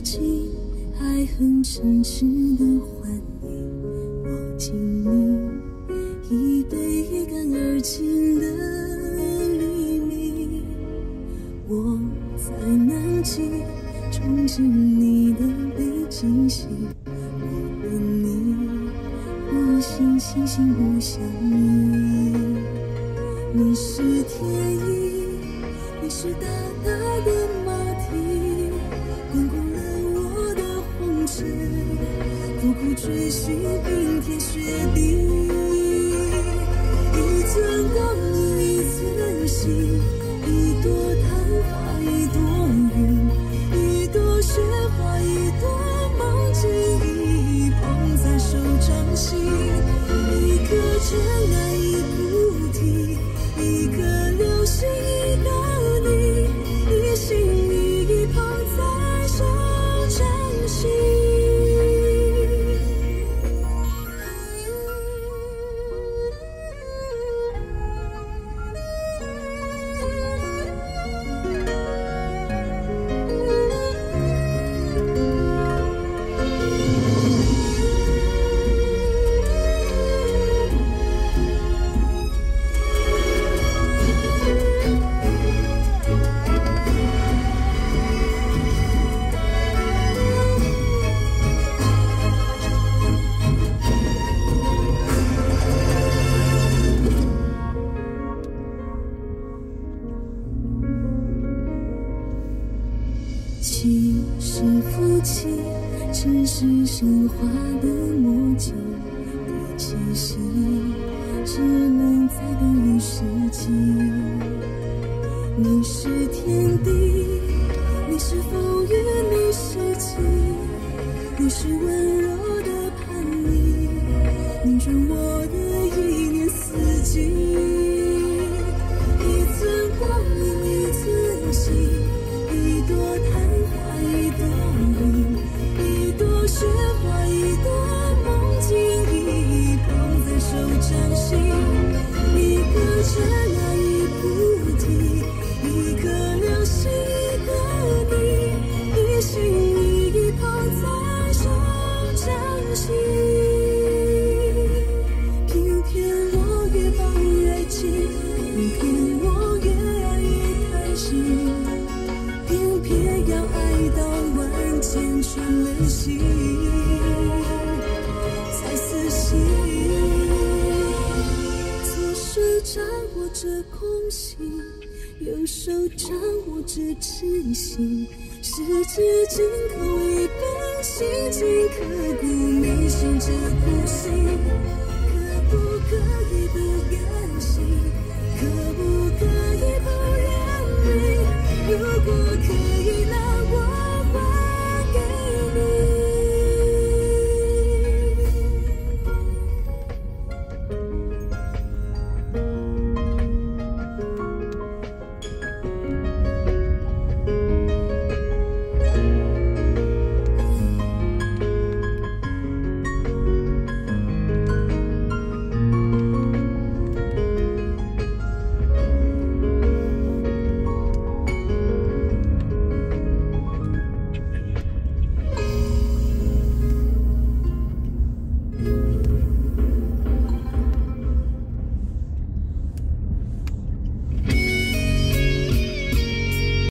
情，还很诚实的欢迎我敬你一杯干而尽的黎明。我在南极憧憬你的北极星，我和你互信星星不相依。你是天意，你是大大的马蹄，滚过了我的红尘，苦苦追寻冰天雪地。一寸光阴一寸心，一朵昙花一朵云，一朵雪花一朵梦境，一捧在手掌心，一颗尘埃一菩提，一颗流星一个你，一心一意捧在手掌心。妻是夫妻，只是神话的默契，第七夕只能再等一世纪。你是天地，你是风雨，你是晴，你是温柔的叛逆，拧转我的一年四季。一寸光阴一寸心，一朵昙花一朵云，一朵雪花一朵梦境，一捧在手掌心，一颗尘埃一菩提，一颗流星一个你，一心一意捧在手掌心。偏偏我越抱越紧，偏偏我越爱越开心，偏偏要爱到万箭穿了心才死心。左手掌握着空心，右手掌握着痴心，十指紧扣一本心经，刻骨铭心这苦心，可不可以不甘心？可不可以不认命？